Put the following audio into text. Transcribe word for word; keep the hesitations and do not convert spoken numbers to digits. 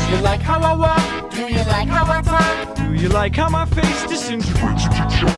you like how I walk? Do you like how I talk? Do you like how my face disintegrates?